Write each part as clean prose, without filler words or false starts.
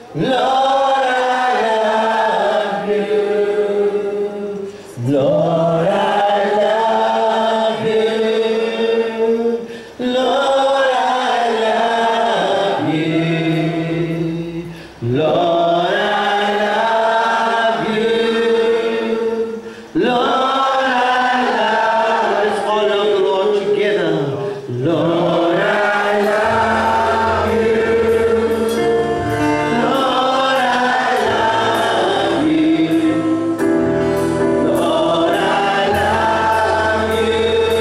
Lord, I love you. Lord, I love you. Lord, I love you. Lord, I love you. Lord, I love. Let's all love the Lord together. Lord, I love you. Lord, I love you. Lord, I love you.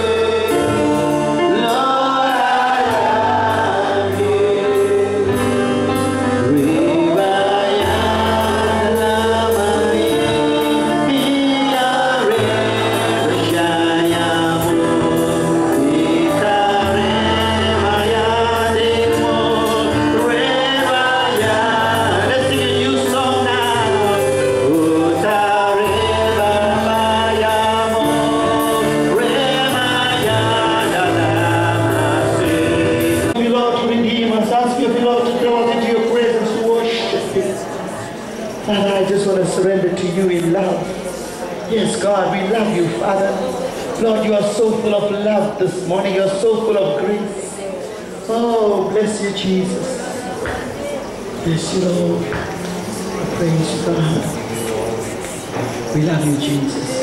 Lord, I love you. Let's sing a new song now. You Lord to redeem us. Ask you, Lord, to draw us into your presence to worship you. Father, I just want to surrender to you in love. Yes, God, we love you, Father. Lord, you are so full of love this morning. You are so full of grace. Oh, bless you, Jesus. Bless you, Lord. Praise you, God. We love you, Jesus.